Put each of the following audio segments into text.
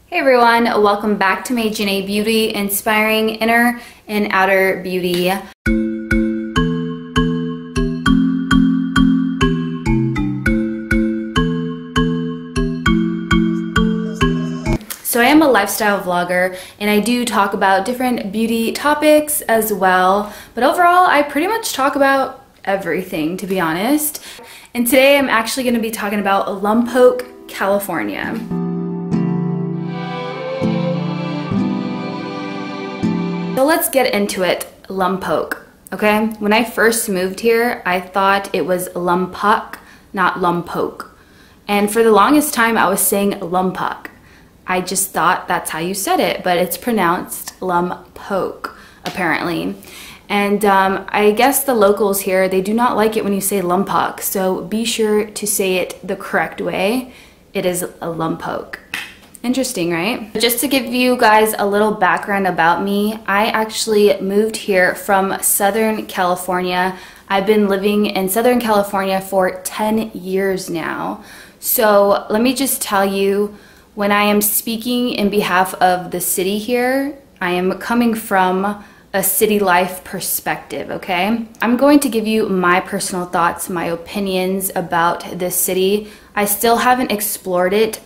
Hey everyone, welcome back to MaeJanaeBeauty, inspiring inner and outer beauty. So I am a lifestyle vlogger and I do talk about different beauty topics as well, but overall I pretty much talk about everything, to be honest. And today I'm actually going to be talking about Lompoc, California. So let's get into it. Lompoc, okay? When I first moved here, I thought it was Lompoc, not Lompoc. And for the longest time, I was saying Lompoc. I just thought that's how you said it, but it's pronounced Lompoc, apparently. And I guess the locals here, they do not like it when you say Lompoc, so be sure to say it the correct way. It is a Lompoc. Interesting, right? Just to give you guys a little background about me, I actually moved here from Southern California. I've been living in Southern California for 10 years now. So let me just tell you, when I am speaking in behalf of the city here, I am coming from a city life perspective, okay? I'm going to give you my personal thoughts, my opinions about this city. I still haven't explored it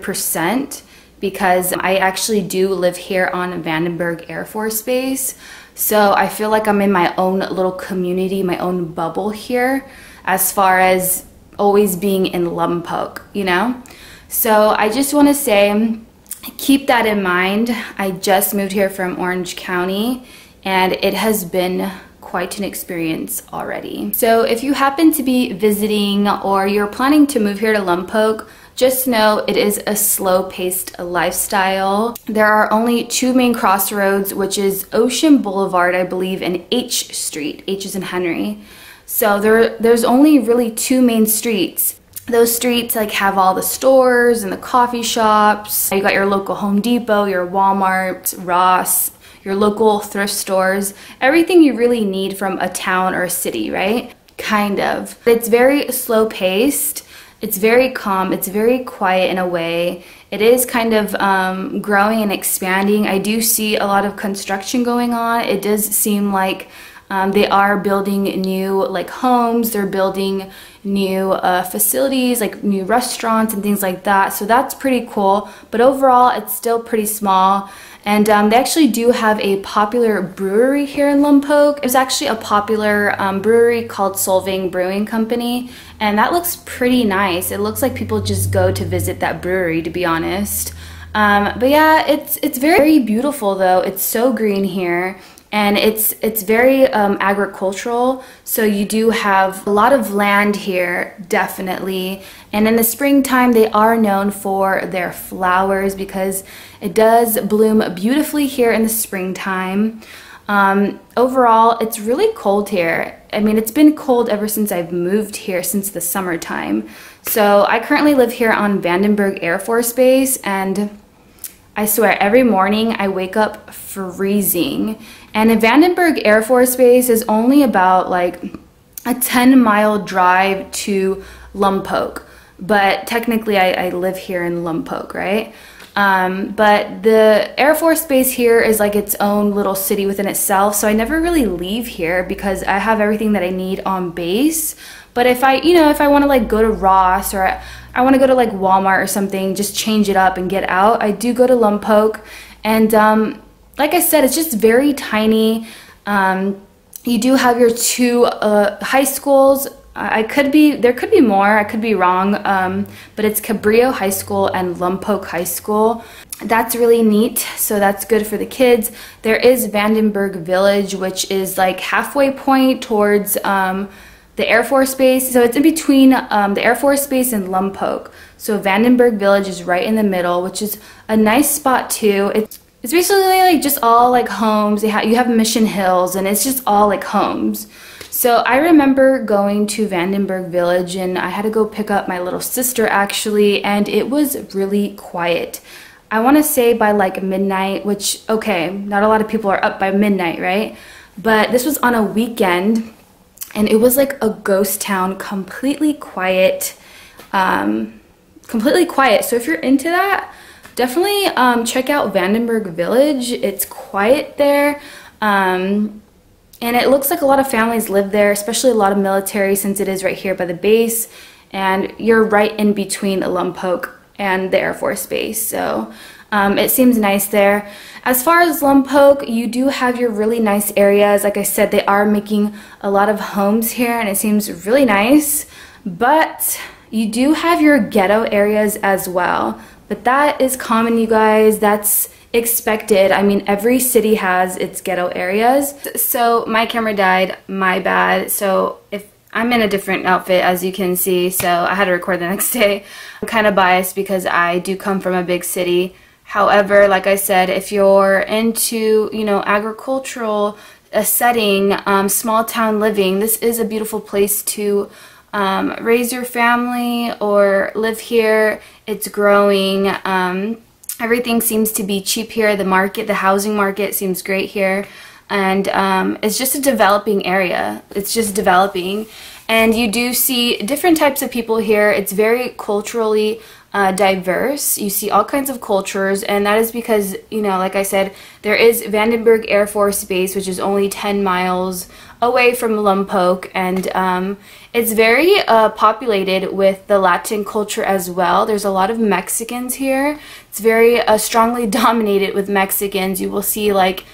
100% because I actually do live here on Vandenberg Air Force Base. So I feel like I'm in my own little community, my own bubble here, as far as always being in Lompoc, you know? So I just want to say, keep that in mind. I just moved here from Orange County and it has been quite an experience already. So if you happen to be visiting or you're planning to move here to Lompoc, just know it is a slow-paced lifestyle. There are only two main crossroads, which is Ocean Boulevard, I believe, and H Street. H is in Henry. So there's only really two main streets. Those streets like have all the stores and the coffee shops. You got your local Home Depot, your Walmart, Ross, your local thrift stores, everything you really need from a town or a city, right? Kind of. It's very slow paced. It's very calm. It's very quiet in a way. It is kind of growing and expanding. I do see a lot of construction going on. It does seem like they are building new like homes. They're building new facilities, like new restaurants and things like that. So that's pretty cool. But overall, it's still pretty small. And they actually do have a popular brewery here in Lompoc. There's actually a popular brewery called Solvang Brewing Company, and that looks pretty nice. It looks like people just go to visit that brewery, to be honest. But yeah, it's very beautiful though. It's so green here. And it's very agricultural, so you do have a lot of land here, definitely. And in the springtime, they are known for their flowers because it does bloom beautifully here in the springtime. Overall, it's really cold here. I mean, it's been cold ever since I've moved here, since the summertime. So I currently live here on Vandenberg Air Force Base, and I swear, every morning I wake up freezing. And Vandenberg Air Force Base is only about like a 10-mile drive to Lompoc. But technically I live here in Lompoc, right? But the Air Force Base here is like its own little city within itself. So I never really leave here because I have everything that I need on base. But if I want to like go to Ross or I want to go to like Walmart or something, just change it up and get out, I do go to Lompoc. And like I said, it's just very tiny. You do have your two high schools. There could be more, I could be wrong, but it's Cabrillo High School and Lompoc High School. That's really neat, so that's good for the kids. There is Vandenberg Village, which is like halfway point towards the Air Force Base. So it's in between the Air Force Base and Lompoc. So Vandenberg Village is right in the middle, which is a nice spot too. It's basically like just all like homes. You have Mission Hills and it's just all like homes. So I remember going to Vandenberg Village and I had to go pick up my little sister actually, and it was really quiet. I want to say by like midnight, which, okay, not a lot of people are up by midnight, right? But this was on a weekend and it was like a ghost town, completely quiet. So if you're into that, definitely check out Vandenberg Village. It's quiet there. And it looks like a lot of families live there, especially a lot of military since it is right here by the base. And you're right in between Lompoc and the Air Force Base. So it seems nice there. As far as Lompoc, you do have your really nice areas. Like I said, they are making a lot of homes here and it seems really nice. But you do have your ghetto areas as well. But that is common, you guys. That's expected. I mean, every city has its ghetto areas. So my camera died, my bad. So if I'm in a different outfit, as you can see, so I had to record the next day. I'm kind of biased because I do come from a big city. However, like I said, if you're into, you know, agricultural setting, small town living, this is a beautiful place to raise your family or live here. It's growing. Everything seems to be cheap here. The housing market seems great here. And it's just a developing area. It's just developing. And you do see different types of people here. It's very culturally diverse. You see all kinds of cultures, and that is because, you know, like I said, there is Vandenberg Air Force Base, which is only 10 miles away from Lompoc, and it's very populated with the Latin culture as well. There's a lot of Mexicans here. It's very strongly dominated with Mexicans. You will see like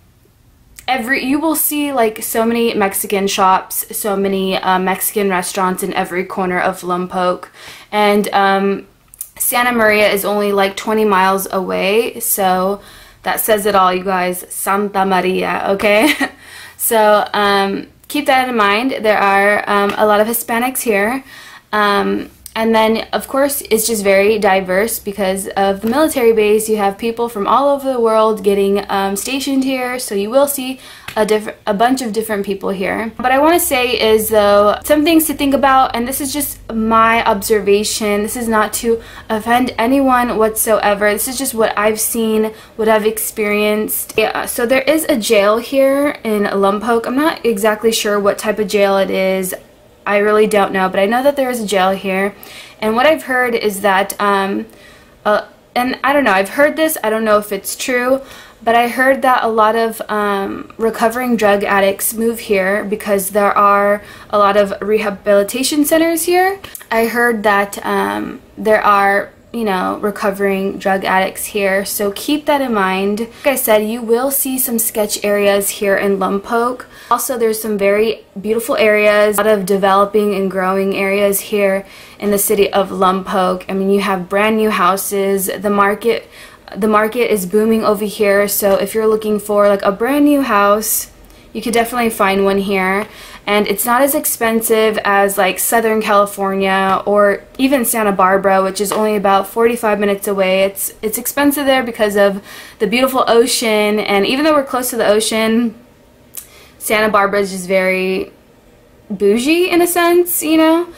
so many Mexican shops, so many Mexican restaurants in every corner of Lompoc, and Santa Maria is only like 20 miles away, so that says it all, you guys. Santa Maria, okay? So keep that in mind. There are a lot of Hispanics here. And then, of course, it's just very diverse because of the military base. You have people from all over the world getting stationed here, so you will see a bunch of different people here. What I want to say is, though, some things to think about, and this is just my observation. This is not to offend anyone whatsoever. This is just what I've seen, what I've experienced. Yeah, so there is a jail here in Lompoc. I'm not exactly sure what type of jail it is. I really don't know, but I know that there is a jail here. And what I've heard is that, and I don't know, I've heard this, I don't know if it's true, but I heard that a lot of recovering drug addicts move here because there are a lot of rehabilitation centers here. I heard that there are, you know, recovering drug addicts here, so keep that in mind. Like I said, you will see some sketch areas here in Lompoc. Also, there's some very beautiful areas, a lot of developing and growing areas here in the city of Lompoc. I mean, you have brand new houses. The market is booming over here, so if you're looking for like a brand new house, you could definitely find one here. And it's not as expensive as like Southern California or even Santa Barbara, which is only about 45 minutes away. It's expensive there because of the beautiful ocean, and even though we're close to the ocean, Santa Barbara is just very bougie in a sense, you know?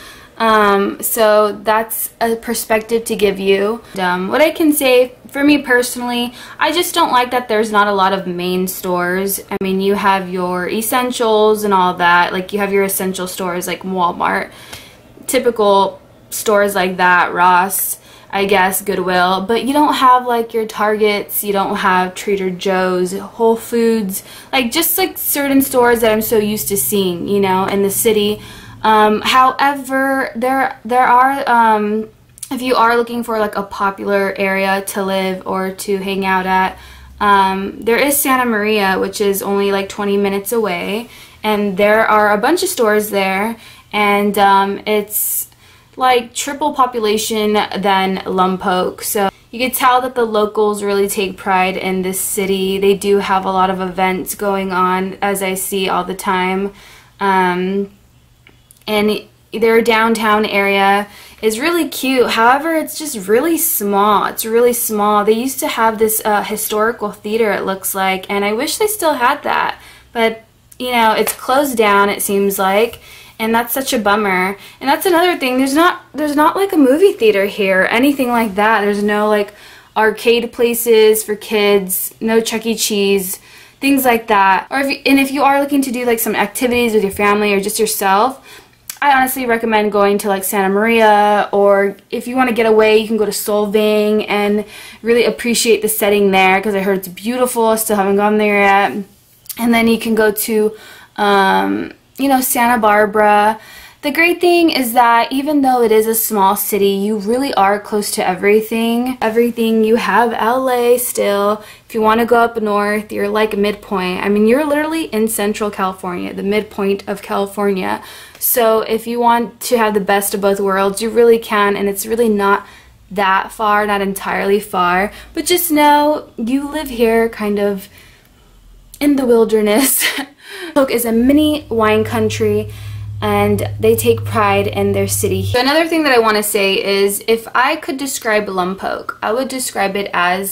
So that's a perspective to give you. What I can say, for me personally, I just don't like that there's not a lot of main stores. I mean, you have your essentials and all that. Like, you have your essential stores like Walmart, typical stores like that, Ross, I guess, Goodwill. But you don't have like your Targets, you don't have Trader Joe's, Whole Foods, like just like certain stores that I'm so used to seeing, you know, in the city. However, there are, if you are looking for like a popular area to live or to hang out at, there is Santa Maria, which is only like 20 minutes away, and there are a bunch of stores there, and it's like triple population than Lompoc. So you can tell that the locals really take pride in this city. They do have a lot of events going on, as I see all the time. And their downtown area is really cute. However, it's just really small. It's really small. They used to have this historical theater, it looks like, and I wish they still had that. But, you know, it's closed down, it seems like, and that's such a bummer. And that's another thing. There's not like a movie theater here or anything like that. There's no like arcade places for kids, no Chuck E. Cheese, things like that. Or if you are looking to do like some activities with your family or just yourself, I honestly recommend going to like Santa Maria, or if you want to get away, you can go to Solvang and really appreciate the setting there, because I heard it's beautiful. I still haven't gone there yet. And then you can go to, you know, Santa Barbara. The great thing is that even though it is a small city, you really are close to everything. You have LA still. If you want to go up north, you're like midpoint. I mean, you're literally in Central California, the midpoint of California. So if you want to have the best of both worlds, you really can, and it's really not that far, not entirely far. But just know you live here kind of in the wilderness. Lompoc is a mini wine country, and they take pride in their city. So another thing that I want to say is, if I could describe Lompoc, I would describe it as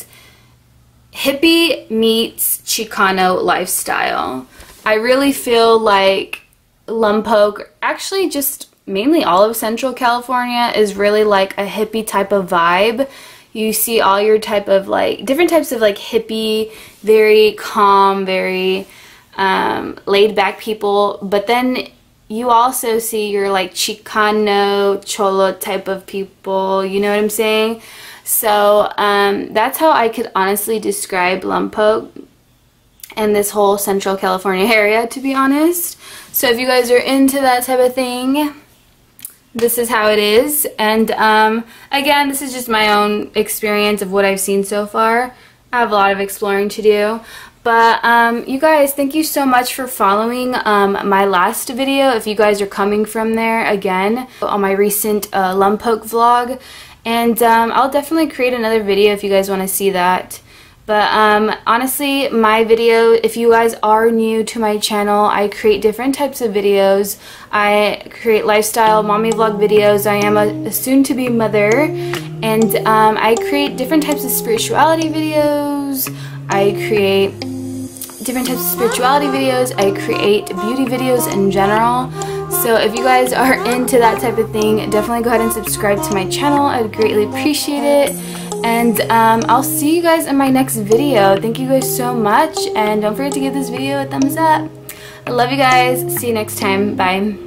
hippie meets Chicano lifestyle. I really feel like Lompoc, actually just mainly all of Central California, is really like a hippie type of vibe. You see all your type of like, different types of like hippie, very calm, very laid back people, but then you also see your like Chicano, Cholo type of people, you know what I'm saying? So that's how I could honestly describe Lompoc and this whole Central California area, to be honest. So if you guys are into that type of thing, this is how it is. And again, this is just my own experience of what I've seen so far. I have a lot of exploring to do. But you guys, thank you so much for following my last video. If you guys are coming from there, again, on my recent Lompoc vlog. And I'll definitely create another video if you guys want to see that. But honestly, my video, if you guys are new to my channel, I create different types of videos. I create lifestyle mommy vlog videos. I am a soon-to-be mother. And I create different types of spirituality videos. I create different types of spirituality videos. I create beauty videos in general. So if you guys are into that type of thing, definitely go ahead and subscribe to my channel. I'd greatly appreciate it. And I'll see you guys in my next video. Thank you guys so much, and don't forget to give this video a thumbs up. I love you guys. See you next time. Bye.